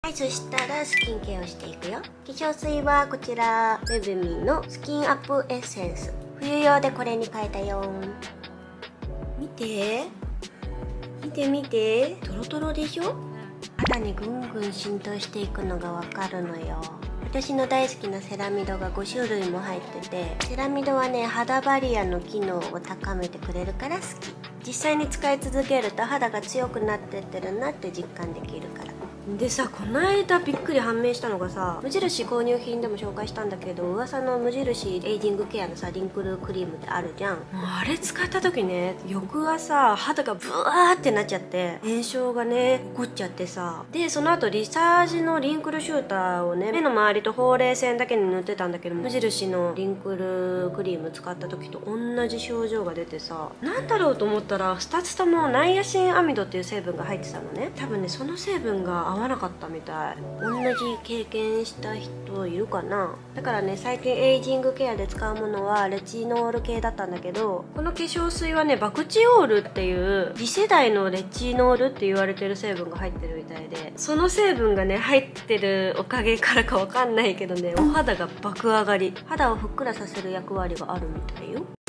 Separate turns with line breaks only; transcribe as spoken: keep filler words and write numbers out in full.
はい、そしたらスキンケアをしていくよ。化粧水はこちらメブミンのスキンアップエッセンス、冬用でこれに変えたよ。見て見て見て、トロトロでしょ。肌にぐんぐん浸透していくのがわかるのよ。私の大好きなセラミドがご種類も入ってて、セラミドはね、肌バリアの機能を高めてくれるから好き。実際に使い続けると肌が強くなってってるなって実感できるから。でさ、この間びっくり判明したのがさ、無印購入品でも紹介したんだけど、噂の無印エイジングケアのさ、リンクルクリームってあるじゃん。もうあれ使った時ね、翌朝肌がブワーってなっちゃって、炎症がね起こっちゃってさ、でその後リサージのリンクルシューターをね、目の周りとほうれい線だけに塗ってたんだけど、無印のリンクルクリーム使った時と同じ症状が出てさ、なんだろうと思ったらふたつともナイアシンアミドっていう成分が入ってたのね。多分ね、その成分が合わなかったみたい。同じ経験した人いるかな。だからね、最近エイジングケアで使うものはレチノール系だったんだけど、この化粧水はね、バクチオールっていう次世代のレチノールって言われてる成分が入ってるみたいで、その成分がね入ってるおかげからかわかんないけどね、お肌が爆上がり、肌をふっくらさせる役割があるみたいよ。